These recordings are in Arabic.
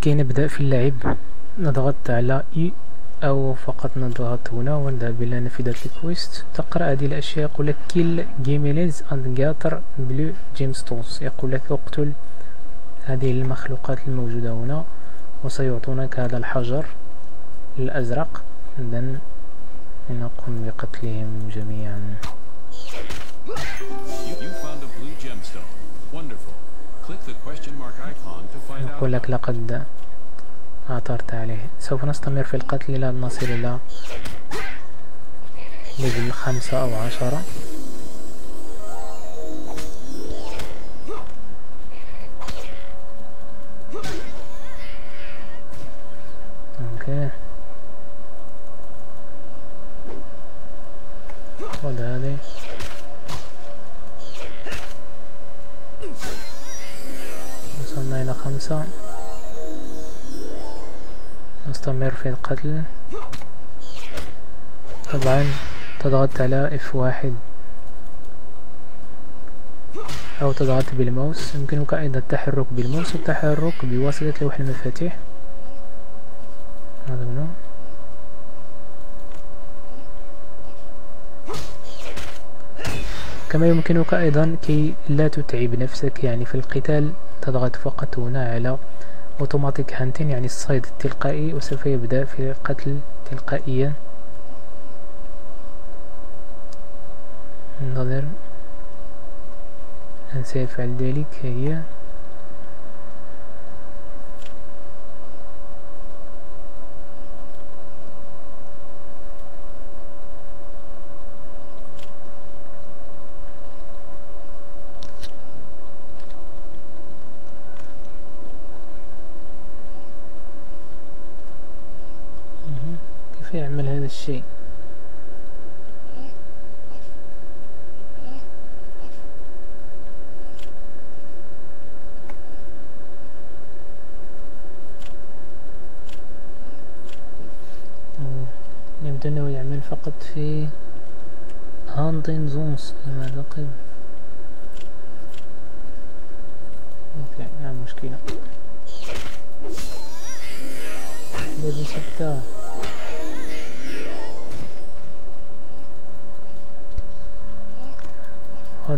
كي نبدأ في اللعب نضغط على E أو فقط نضغط هنا ونذهب إلى نافذة الكويست. تقرأ هذه الأشياء، يقول لك kill Gimelids and gather blue gemstones، يقول لك اقتل هذه المخلوقات الموجودة هنا وسيعطونك هذا الحجر الأزرق. إذن نقوم بقتلهم جميعا. يقول لك لقد عثرت عليه. سوف نستمر في القتل إلى أن نصل إلى ليفل 5 أو 10. اوكي، خذ هذه. وصلنا إلى 5. نستمر في القتل. طبعا تضغط على F1 أو تضغط بالماوس. يمكنك أيضا التحرك بالماوس والتحرك بواسطة لوح المفاتيح. هذا هنا. كما يمكنك أيضا كي لا تتعب نفسك يعني في القتال تضغط فقط هنا على اوتوماتيك هانتين يعني الصيد التلقائي، وسوف يبدأ في القتل تلقائيا. ننتظر أن سيفعل ذلك. هي كيف يعمل هذا الشيء؟ يبدو أنه يعمل فقط في هانتين زونز كما أعتقد. اوكي، لا مشكلة. الذي 6. خذ.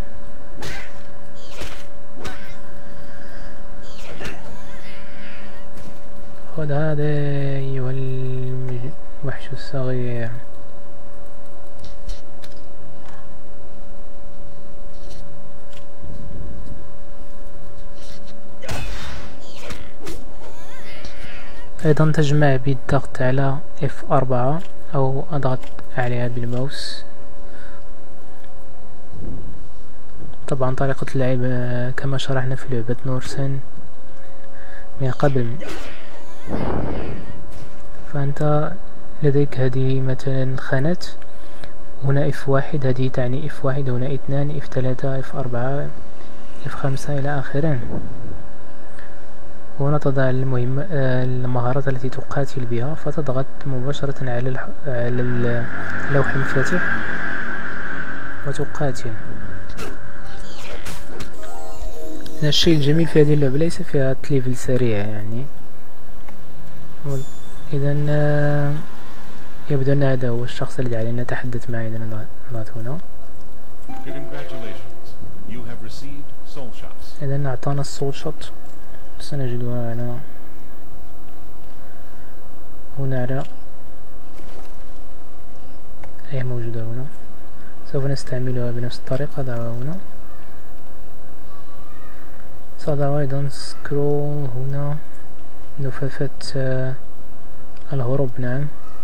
خذ هذا أيها الوحش الصغير. أيضا تجمع بالضغط على F4 أو أضغط عليها بالماوس. طبعا طريقة اللعب كما شرحنا في لعبة نورسن من قبل. فأنت لديك هذه مثلا خانات، هنا F1 هذه تعني F1، هنا 2 F3 F4 F5 إلى آخره. هنا تضع المهارات التي تقاتل بها، فتضغط مباشرة على لوح المفاتيح وتقاتل. الشيء الجميل في هذه اللعبة ليس فيها تليفل سريع يعني. إذن يبدو أن هذا هو الشخص الذي علينا نتحدث معه. إذا نضغط هنا. إذن أعطانا السول شوت، سنجدها هنا على هي موجودة هنا. سوف نستعملها بنفس الطريقة. ضعها هنا. سأضع أيضا سكرول هنا، نفافة الهروب. نعم،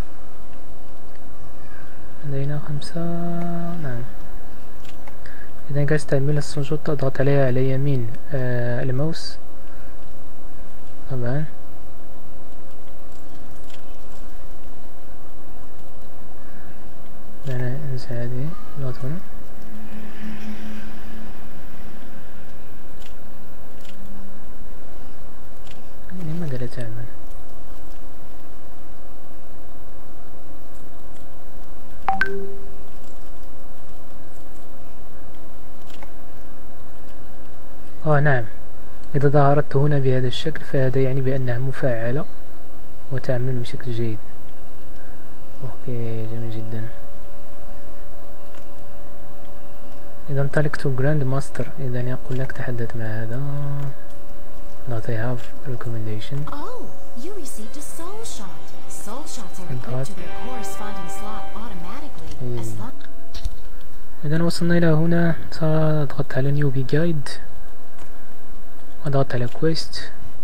لدينا 5. نعم، إذا كنستعمل السنجوط تضغط عليها على يمين الماوس. طبعا أنا أنسى هذه. نضغط هنا. لماذا لا تعمل؟ نعم، إذا ظهرت هنا بهذا الشكل فهذا يعني بأنها مفعلة وتعمل بشكل جيد. اوكي جميل جدا. إذا انطلق to Grand Master، إذا يقول لك تحدث مع هذا. Not I have recommendation. Oh, you received a soul shot. Soul shots are equipped to their corresponding slot automatically as long. إذا وصلنا إلى هنا، سأضغط على Newbie Guide وأضغط على Quest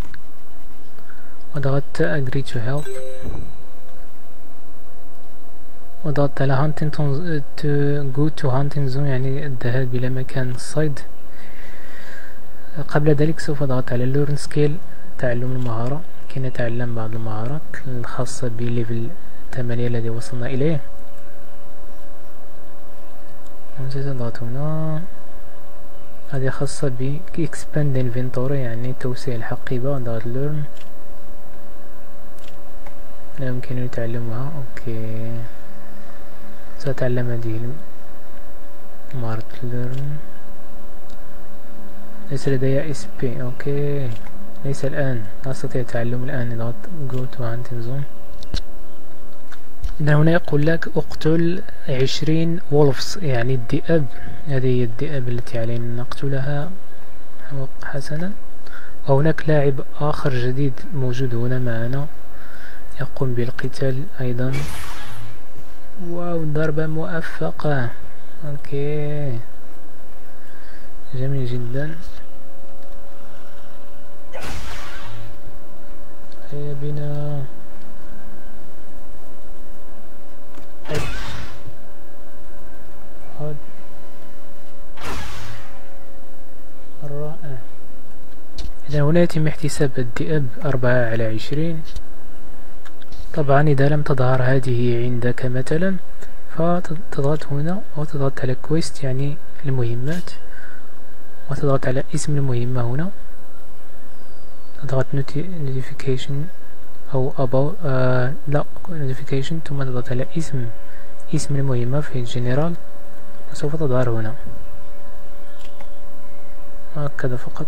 وضغطت Agree to Help وضغطت على Hunting to go to Hunting Zone، يعني الذهاب إلى مكان الصيد. قبل ذلك سوف أضغط على Learn Skill، تعلم المهارة، كي نتعلم بعض المهارات الخاصة بليفل 8 الذي وصلنا إليه. ونضغط هنا، هذه خاصة ب Expand Inventory، يعني توسيع الحقيبة. نضغط Learn، لا يمكنني تعلمها. اوكي سأتعلم هذه مهارة Learn. ليس لدي SP. اوكي ليس الآن، لا أستطيع التعلم الآن. نضغط Go to Hunting Zone. إذا هنا يقول لك اقتل 20 وولفز، يعني الذئاب. هذه هي الذئاب التي علينا أن نقتلها. حسنا. وهناك لاعب آخر جديد موجود هنا معنا يقوم بالقتال أيضا. واو ضربة موفقة. اوكي جميل جدا. هيا بنا. رائع. إذا هنا يتم احتساب الذئاب 4/20. طبعا إذا لم تظهر هذه عندك مثلا فتضغط هنا وتضغط على كويست، يعني المهمات، وتضغط على اسم المهمة هنا. تضغط notification أو about لا notification، ثم تضغط على اسم المهمة في الجنرال وسوف تظهر هنا هكذا فقط.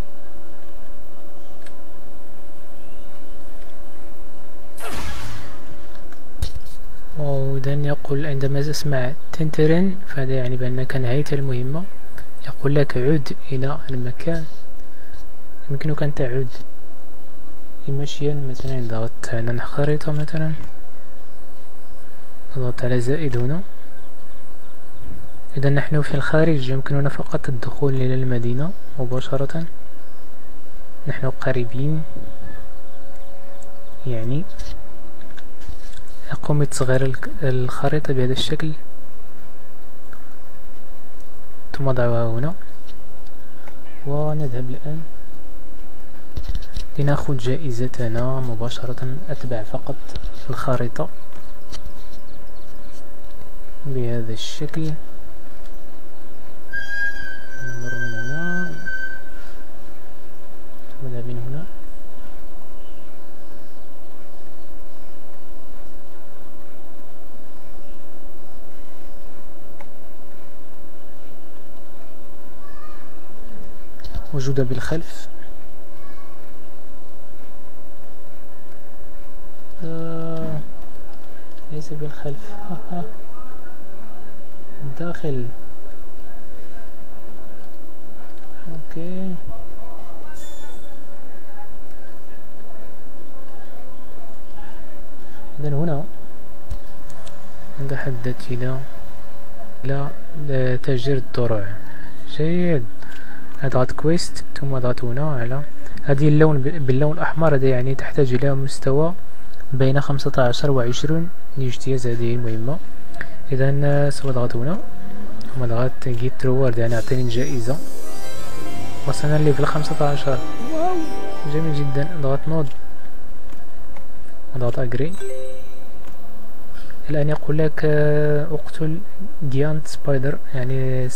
وإذا يقول عندما تسمع تنترن فهذا يعني بأنك نهيت المهمة. يقول لك عد إلى المكان، يمكنك أن تعود مشيا مثلا. ضغطت على الخريطة مثلا، ضغطت على زائد هنا. إذا نحن في الخارج، يمكننا فقط الدخول إلى المدينة مباشرة، نحن قريبين. يعني أقوم بتصغير الخريطة بهذا الشكل ثم ضعها هنا. ونذهب الآن لنأخذ جائزتنا مباشرة. أتبع فقط الخريطة بهذا الشكل. نمر من هنا ثم نذهب من هنا. موجودة بالخلف. ليس بالخلف، داخل. اوكي إذن هنا تحدثت إلى تأجير الدروع. جيد. اضغط كويست ثم اضغط هنا على هذه اللون باللون الأحمر. هذا يعني تحتاج إلى مستوى بين 15 و 20 لاجتياز هذه المهمة. إذا سوف اضغط هنا ثم اضغط جيت ريورد، يعني اعطيني الجائزة. وصلنا لليفل 15. واو جميل جدا. اضغط نود اضغط اجري. الآن يقول لك اقتل جيانت سبايدر، يعني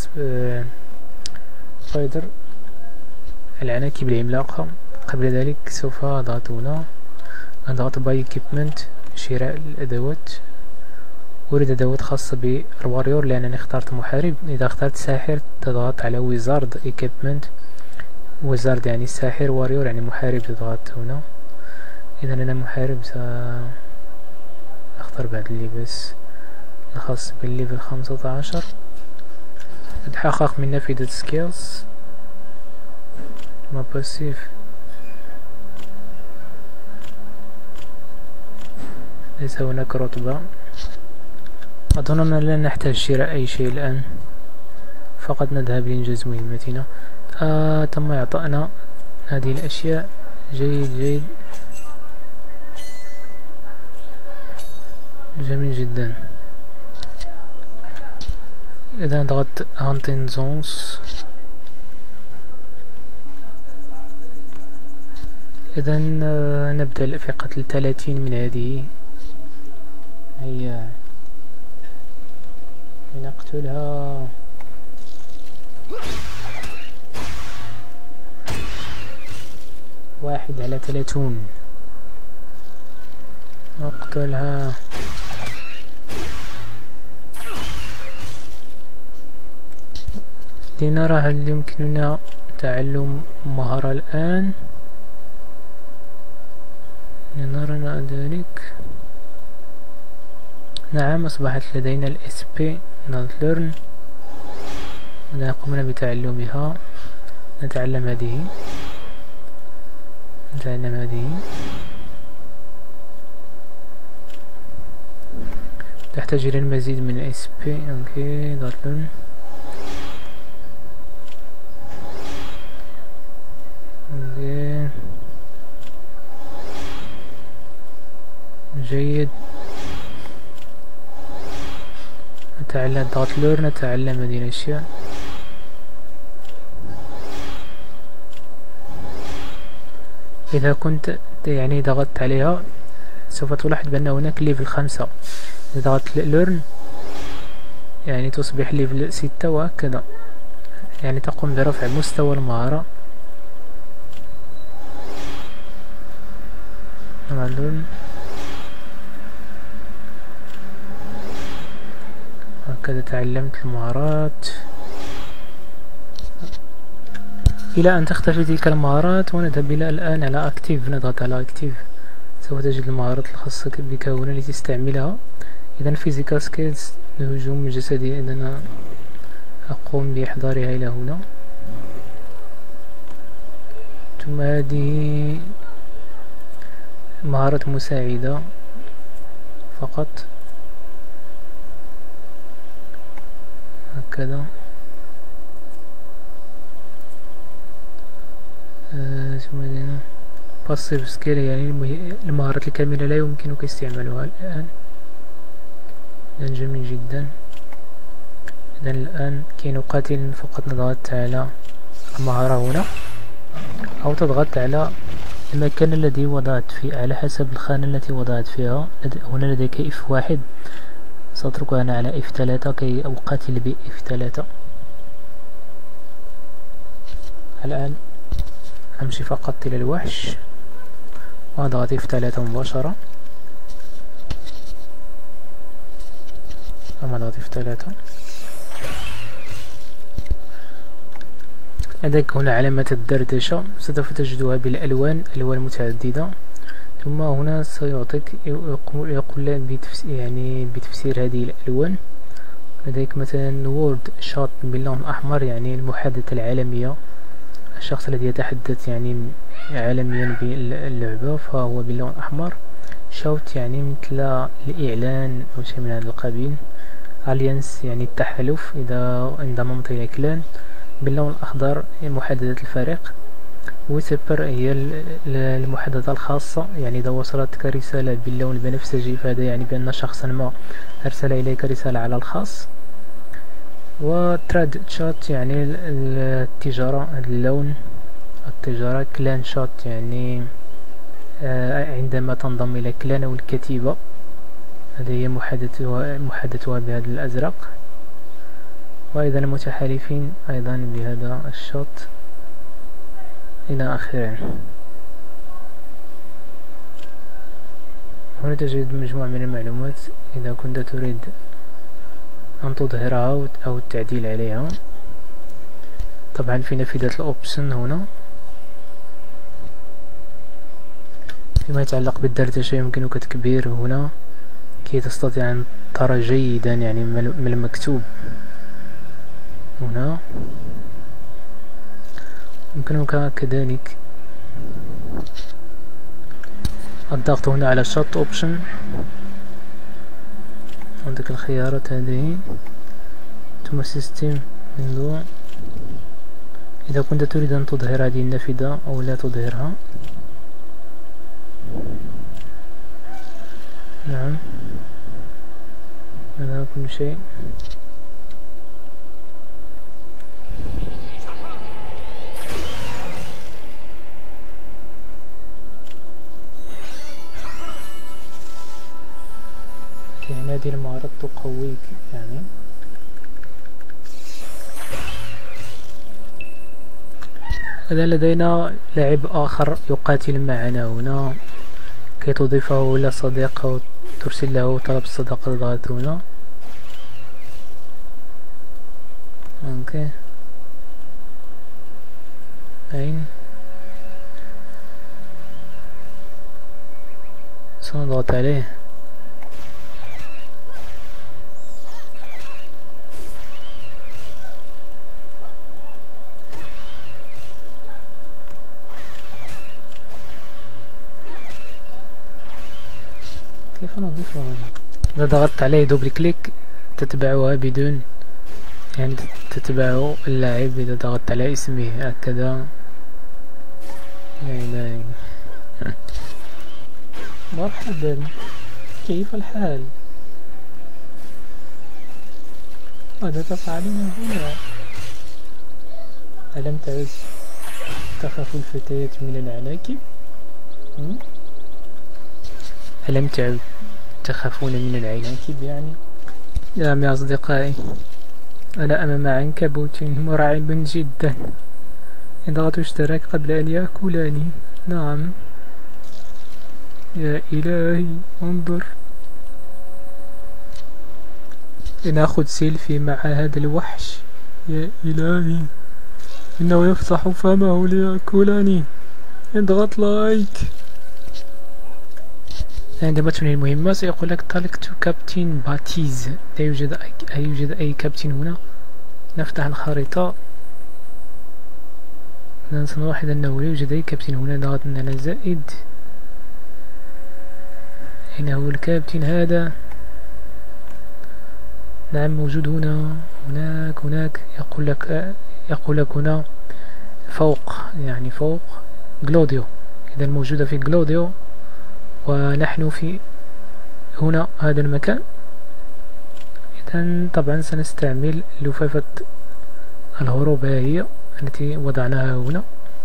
سبايدر العناكب العملاقة. قبل ذلك سوف اضغط هنا، اضغط باي اكيبمنت، شراء الأدوات. أريد أدوات خاصة بالواريور لأنني اخترت محارب. إذا اخترت ساحر تضغط على ويزارد اكيبمنت، وزارد يعني ساحر، واريور يعني محارب تضغط هنا. إذا أنا محارب سأختار بعد اللباس الخاص بالليفل 15. نتحقق من نافذة سكيلز ما باسيف. ليس هناك رتبة. أظن أننا لا نحتاج شراء أي شيء الآن، فقط نذهب لإنجاز مهمتنا. تم إعطائنا هذه الأشياء. جيد جيد، جميل جدا. إذا ضغطت هانتنزونس، إذا نبدأ في قتل 30 من هذه. هيا لنقتلها. واحد على 30. نقتلها. لنرى هل يمكننا تعلم مهارة الآن. لنرى ذلك. نعم، أصبحت لدينا ال SP Not Learn. إذا قمنا بتعلمها نتعلم هذه. تحتاج إلى المزيد من ال SP. أوكي، Not Learn. أوكي. جيد. نتعلم ضغط لور، نتعلم هذه الأشياء. إذا كنت يعني ضغطت عليها سوف تلاحظ بأن هناك ليفل 5. إذا ضغطت لورن يعني تصبح ليفل 6 وهكذا، يعني تقوم برفع مستوى المهارة. لورن هكذا تعلمت المهارات إلى أن تختفي تلك المهارات. ونذهب إلى الآن على أكتيف. نضغط على أكتيف، سوف تجد المهارات الخاصة بك هنا لتستعملها. إذا فيزيكال سكيلز، الهجوم الجسدي، إذا أنا أقوم بإحضارها إلى هنا. ثم هذه مهارة مساعدة فقط هكذا. ثم هنا باسيف سكيل، يعني المهارات الكاملة لا يمكنك استعمالها الآن. إذن جميل جدا. إذن الآن كي نقاتل فقط نضغط على المهارة هنا، أو تضغط على المكان الذي وضعت فيه على حسب الخانة التي وضعت فيها. هنا لديك F1، سأتركها أنا على F3 كي أقاتل ب F3. الآن أمشي فقط إلى الوحش وأضغط F3 مباشرة. ثم أضغط F3. لديك هنا علامة الدردشة، سوف تجدها بالألوان، ألوان متعددة. ثم هنا سيعطيك يقول يعني بتفسير هذه الألوان. لديك مثلا وورد شوت باللون الأحمر، يعني المحادثة العالمية، الشخص الذي يتحدث يعني عالميا باللعبة فهو باللون الأحمر. شوت يعني مثل الإعلان أو شيء من هذا القبيل. أليانس يعني التحالف، إذا انضممت إلى كلان. باللون الأخضر محادثة الفريق. ويسبر هي المحادثة الخاصة، يعني إذا وصلتك رسالة باللون البنفسجي فهذا يعني بأن شخصا ما أرسل إليك رسالة على الخاص. وتراد شوت يعني التجارة، اللون التجارة. كلان شوت يعني عندما تنضم إلى كلان أو الكتيبة، هذه هي محادثتها بهذا الأزرق. وأيضا المتحالفين أيضا بهذا الشوت إلى آخره. هنا تجد مجموعة من المعلومات إذا كنت تريد أن تظهرها أو التعديل عليها. طبعا في نافذة الأوبشن هنا فيما يتعلق بالدردشة يمكنك تكبير هنا كي تستطيع أن ترى جيدا يعني من المكتوب. هنا يمكنك كذلك الضغط هنا على شوت اوبشن. عندك الخيارات هذه ثم سيستم ويندو. إذا كنت تريد أن تظهر هذه النافذة أو لا تظهرها. نعم هذا كل شيء. يعني هذه المهارات تقويك يعني. هذا لدينا لاعب آخر يقاتل معنا هنا كي تضيفه إلى صديق أو ترسل له طلب الصداقة. تضغط هنا. اوكي أين سنضغط عليه. كيف نضيفه هنا؟ إذا ضغطت عليه دوبل كليك تتبعها بدون يعني تتبع اللاعب. إذا ضغطت على اسمه هكذا. يا إلهي مرحبا كيف الحال؟ ماذا تفعلين هنا؟ ألم تعد تخاف الفتيات من العناكب؟ ألم تعد تخافون من العناكب يعني؟ نعم يا أصدقائي أنا أمام عنكبوت مرعب جدا. اضغطوا اشتراك قبل أن يأكلاني. نعم يا إلهي انظر لنأخذ سيلفي مع هذا الوحش. يا إلهي إنه يفتح فمه ليأكلني. اضغط لايك. عندما تنهي المهمة سيقول لك طلقت كابتن باتيز. لا يوجد أي كابتن هنا. نفتح الخريطة سنلاحظ أنه لا يوجد أي كابتن هنا. ضغطنا على زائد. أين هو الكابتن هذا؟ نعم موجود هنا. هناك يقول لك هنا فوق يعني فوق جلوديو. إذا موجودة في جلوديو ونحن في هنا هذا المكان. إذا طبعا سنستعمل لفافة الهروب هي التي وضعناها هنا.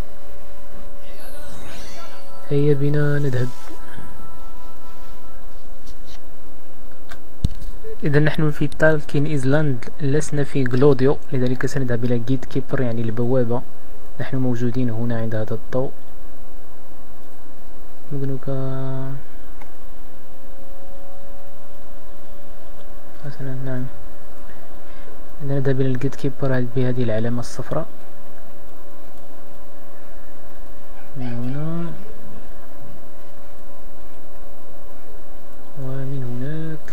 هيا بنا نذهب. إذا نحن في تالكين إيزلاند لسنا في جلوديو لذلك سنذهب إلى جيت كيبر يعني البوابة. نحن موجودين هنا عند هذا الضوء. يمكنك مثلا نعم نذهب إلى الجيت كيبر بهذه العلامة الصفراء من هنا ومن هناك.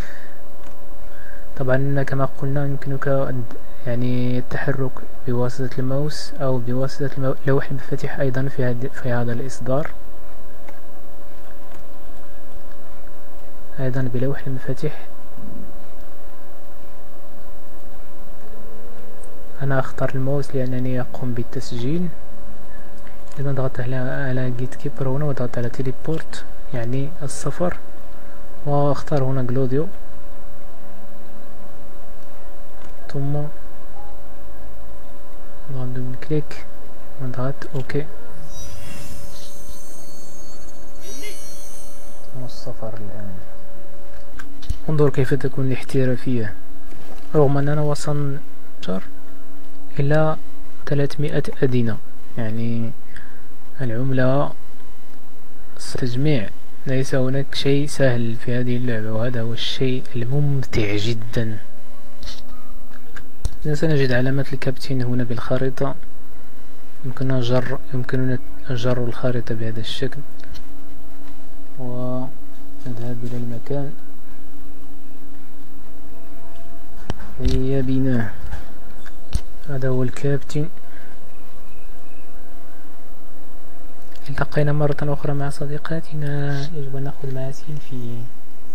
طبعا كما قلنا يمكنك يعني التحرك بواسطة الماوس أو بواسطة لوح المفاتيح أيضا في هذا الإصدار. أيضا بلوح المفاتيح. أنا أختار الماوس لأنني أقوم بالتسجيل. إذا ضغطت على جيت كيبر هنا وضغطت على تيليبورت يعني السفر واختار هنا جلوديو ثم نضغط دبل كليك ونضغط اوكي ثم السفر الآن. انظر كيف تكون الاحترافية رغم أننا وصلنا إلى 300 أدنى يعني العملة التجميع. ليس هناك شيء سهل في هذه اللعبة وهذا هو الشيء الممتع جدا. إذا سنجد علامة الكابتن هنا بالخريطة. يمكننا جر الخريطة بهذا الشكل ونذهب إلى المكان. هيا بنا. هذا هو الكابتن. التقينا مرة أخرى مع صديقاتنا، يجب أن نأخذ معها سيلفي.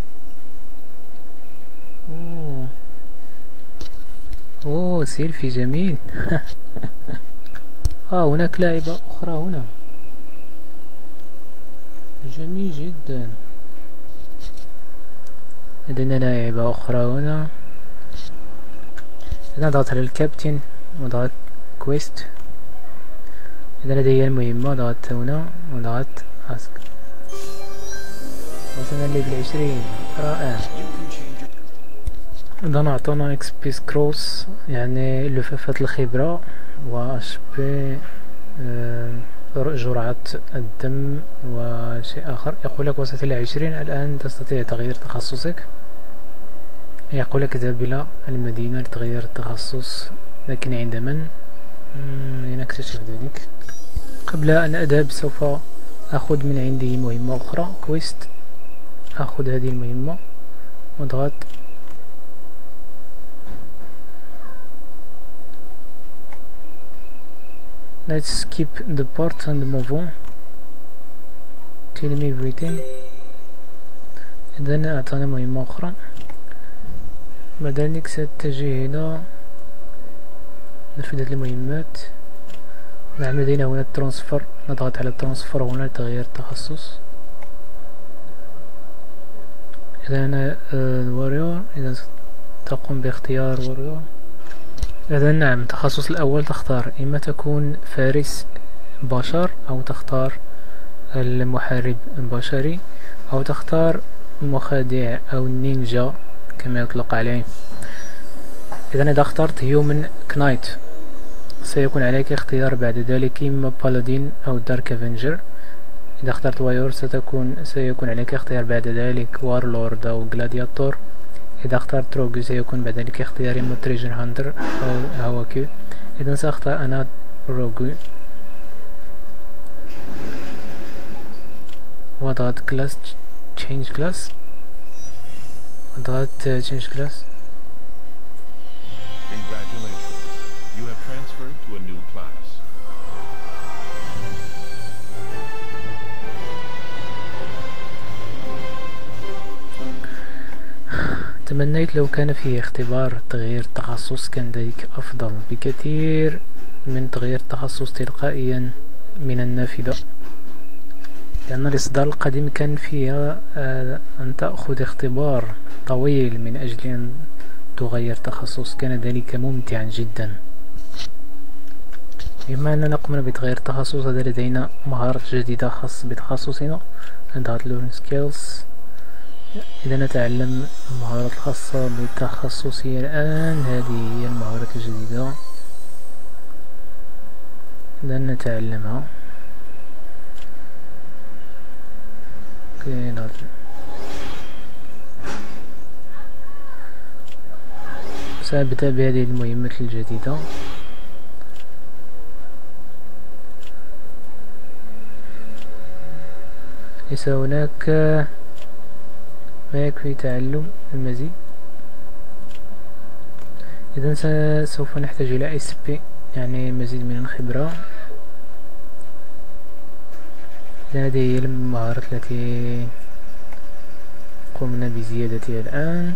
أوه سيلفي جميل. هناك لاعبة أخرى هنا، جميل جدا. لدينا لاعبة أخرى هنا. نضغط على الكابتن وضغط كويست. إذا لدي المهمة ضغطت هنا وضغط اسك. وصلنا ليفل 20. رائع. إذا نعطونا اكس بي سكروس يعني لفافات الخبرة، و اش بي جرعة الدم وشيء آخر. يقول لك وصلت إلى 20 الآن تستطيع تغيير تخصصك. يقول لك اذهب إلى المدينة لتغيير التخصص، لكن عند من؟ لنكتشف ذلك. قبل أن أذهب سوف أخذ من عنده مهمة أخرى، كويست. أخذ هذه المهمة واضغط Let's skip the part and move on. Tell me everything. إذن أعطانا مهمة أخرى. بعد ذلك سأتجه إلى نفذت المهمات. نعم لدينا هنا الترانسفر، نضغط على الترانسفر هنا لتغيير التخصص. إذا أنا الواريور، إذا تقوم باختيار واريور. إذا نعم التخصص الأول تختار إما تكون فارس بشر، أو تختار المحارب البشري، أو تختار المخادع أو النينجا كما يطلق عليه. إذا إذا اخترت هيومن كنايت سيكون عليك اختيار بعد ذلك إما بالادين أو دارك افنجر. إذا اخترت وايور سيكون عليك اختيار بعد ذلك وارلورد أو جلادياتور. إذا اخترت روغ سيكون بعد ذلك اختيار إما تريجر هانتر أو هواكيو. إذا سأختار أنا روغ وضغط كلاس تشينج كلاس، وضغط تشينج كلاس. Congratulations, you have transferred to a new class. تمنيت لو كان فيه اختبار تغيير التخصص، كان ذلك أفضل بكثير من تغيير التخصص تلقائيا من النافذة، لأن الإصدار القديم كان فيها أن تأخذ اختبار طويل من أجل أن تغير تخصص. كان ذلك ممتعا جدا. بما أننا قمنا بتغيير التخصص، هذا لدينا مهارة جديدة خاصة بتخصصنا. نضغط لورن سكيلز. إذا نتعلم المهارات الخاصة بتخصصي الآن، هذه هي المهارات الجديدة. إذا نتعلمها. سأبدأ بهذه المهمة الجديدة. ليس هناك ما يكفي تعلم المزيد. إذن سوف نحتاج إلى SP يعني مزيد من الخبرة. هذه هي المهارات التي قمنا بزيادتها الآن.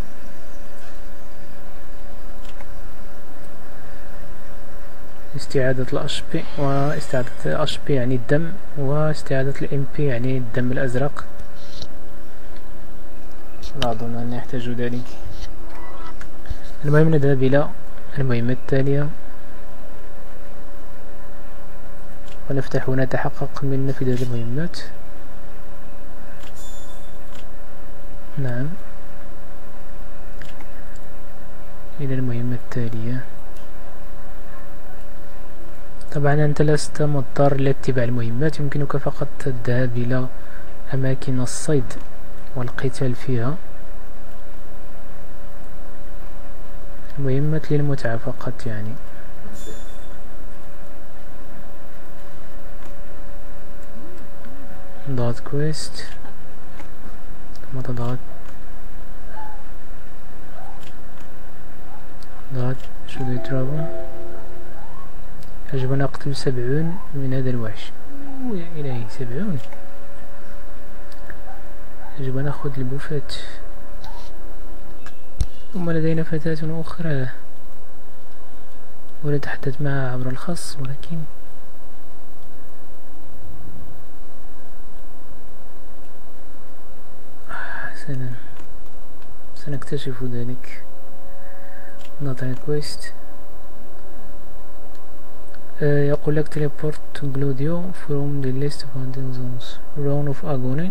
استعادة ال HP، واستعادة HP يعني الدم، واستعادة ال MP يعني الدم الأزرق. لا أظن أن يحتاج ذلك. المهم نذهب إلى المهمة التالية ونفتح هنا تحقق من نفذ هذه المهمات. نعم إلى المهمة التالية. طبعا أنت لست مضطر لاتباع المهمات، يمكنك فقط الذهاب إلى أماكن الصيد والقتال فيها. مهمات للمتعة فقط يعني. دوت كويست ثم تضغط should I travel. يجب أن أقتل 70 من هذا الوحش. يا إلهي 70. يجب أن أخذ البوفات. ثم لدينا فتاة أخرى ونتحدث معها عبر الخاص، ولكن سنكتشف ذلك. نعطي كويست. يقول لك teleport to Glodio from the list of hunting zones. Round of Agony.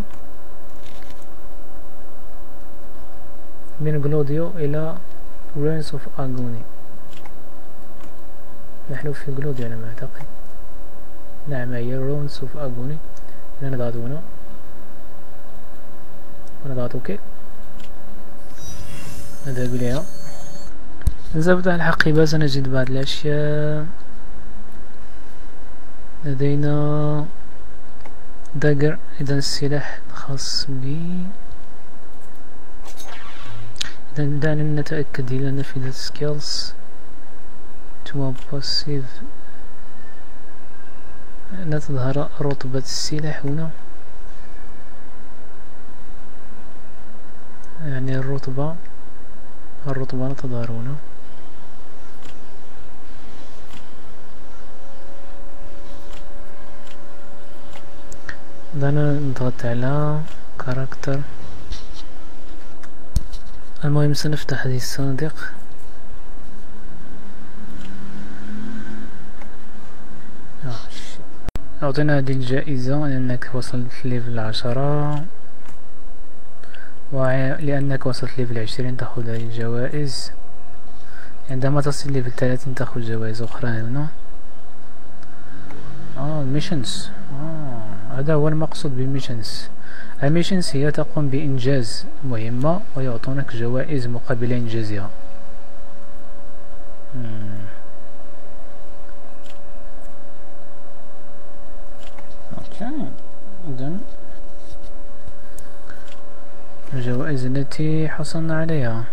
من جلوديو إلى Ruins of Agony. نحن في جلوديو على ما أعتقد. نعم هي Ruins of Agony. إذا نضغط هنا ونضغط OK. نذهب إليها. نذهب إلى الحقيبة سنجد بعض الأشياء. لدينا داجر، إذا السلاح الخاص بي. إذا دعنا نتأكد إلى نافذة سكيلز تو باسيف. لا تظهر رتبة السلاح هنا، يعني الرتبة لا تظهر هنا. دعنا نضغط على كاركتر. المهم سنفتح هذه الصناديق. أعطينا هذه الجائزة لأنك وصلت ليفل 10، ولأنك وصلت ليفل 20 تأخذ هذه الجوائز. عندما تصل ليفل 30 تأخذ جوائز أخرى هنا. الميشنز. هذا هو المقصود بالميشنز. الميشنز هي تقوم بإنجاز مهمة ويعطونك جوائز مقابل إنجازها. إذن الجوائز التي حصلنا عليها: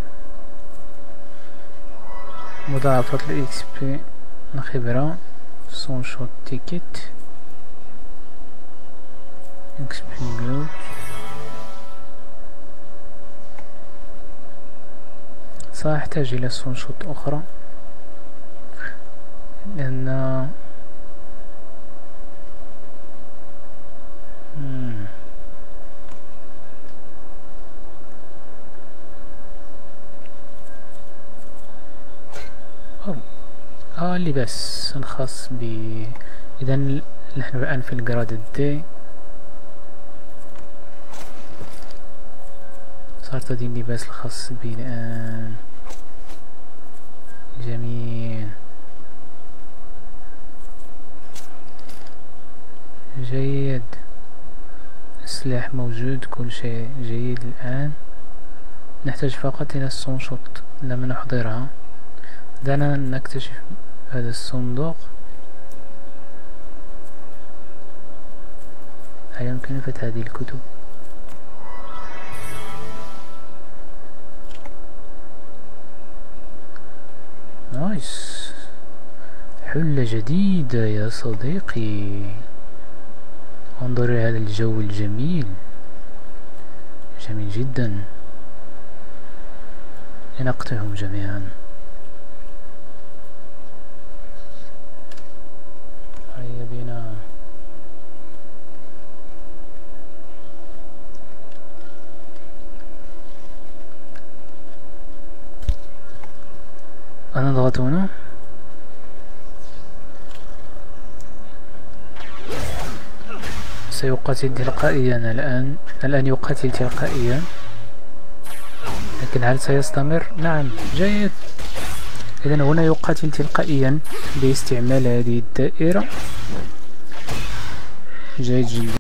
مضاعفة الإكس بي، الخبرة، سون شوت تيكيت، إكس بي جلود. سأحتاج إلى سون شوت أخرى لأن اللباس الخاص ب. إذا نحن الآن في الجراد دي. صارت هذه اللباس الخاص بي الآن. جميل جيد. السلاح موجود، كل شيء جيد. الآن نحتاج فقط إلى السون شوت لما نحضرها. دعنا نكتشف هذا الصندوق. هل يمكن فتح هذه الكتب؟ نايس. حلة جديدة يا صديقي. انظر إلى هذا الجو الجميل، جميل جدا. لنقتلهم جميعا. هيا بنا. أنا ضغط هنا. سيقاتل تلقائيا الآن يقاتل تلقائيا، لكن هل سيستمر؟ نعم جيد. إذن هنا يقاتل تلقائيا باستعمال هذه الدائرة. جيد جدا.